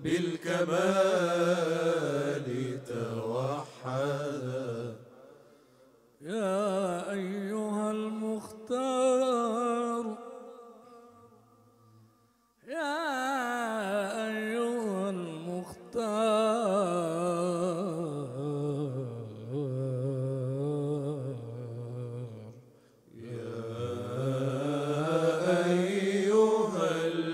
بالكمال توحدا. يا أيها المختار يا أيها المختار يا أيها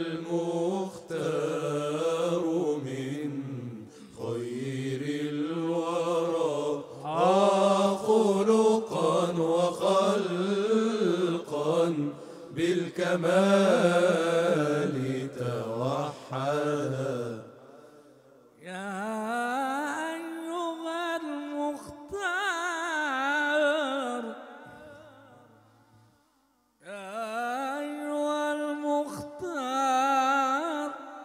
المختار من خير الورى خلقا وخلقا بالكمال توحدا. يا أيها المختار يا أيها المختار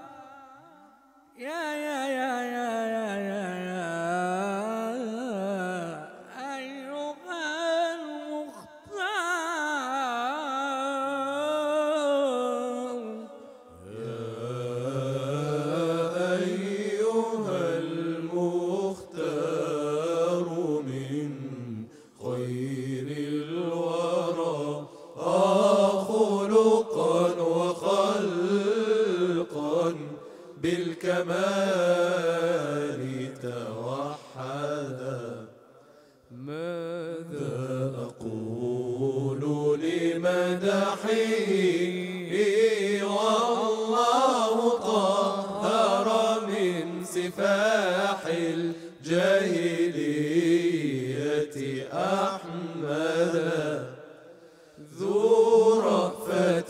يا أيها المختار أيها المختار من خير الورى خلقا وخلقا بالكمال توحدا. ماذا أقول لمدحه والله طهر من سفاح الجاهلية أحمدا. ذو رأفة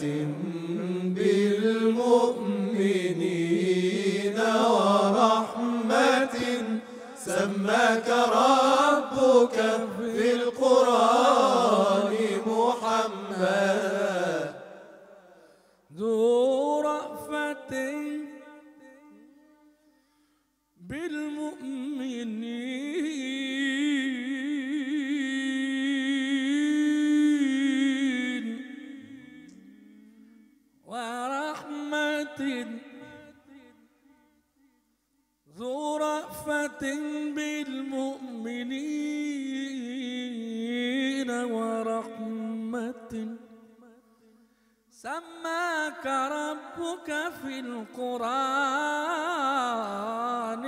بالمؤمنين ورحمة سماك ربك في القرآن محمدا. ذو رأفة بالمؤمنين ورحمة ذو رأفة بالمؤمنين ورحمة سماك ربك في القرآن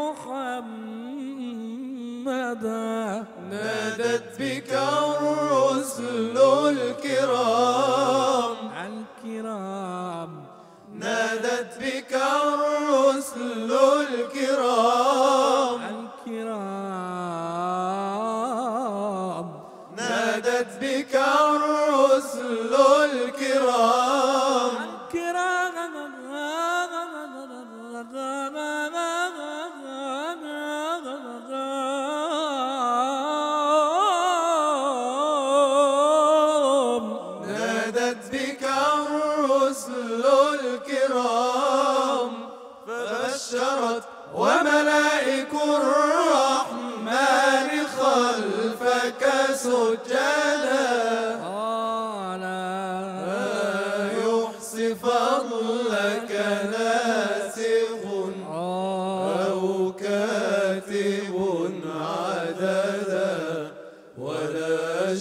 محمدا. نادت بك الرسل الكرام الكرام نادت بك الرسل الكرام الكرام نادت بك الرسل الكرام نادت بك الرسل الكرام فبشرت وملائك الرحمن خلفك سجدا. يحصي فضلك ناسخ أو كاتب عددا ولا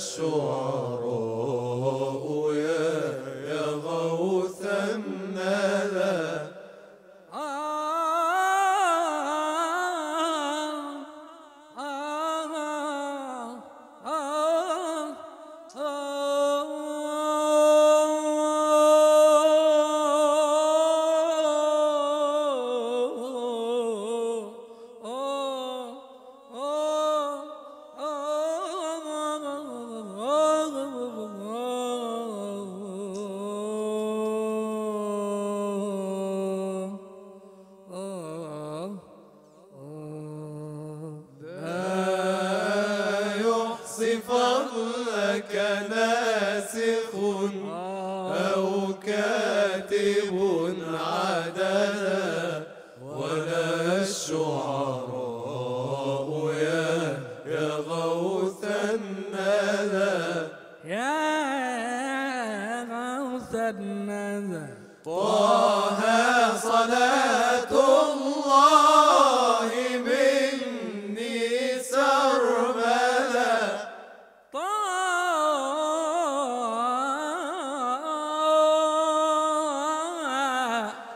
الشعراء يا غوث الندى.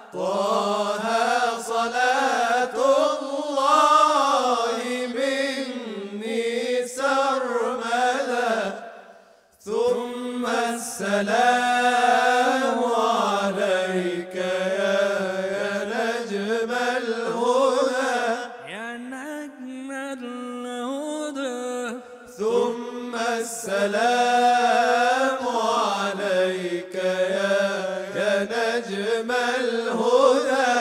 طه صلاة الله مني سرمدا ثم السلام عليك يا نجم الهدى يا نجم الهدى ثم السلام عليك يا نجم الهدى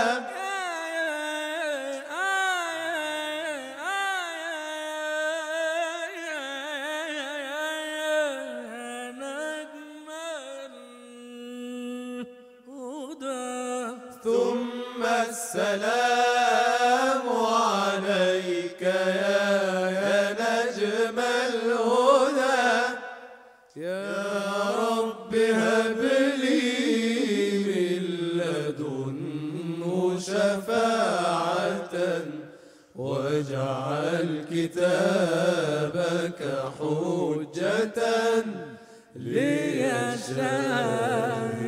ثم السلام عليك يا نجم الهدى يا رب هب لي من لدنه شفاعة واجعل كتابك حجة لي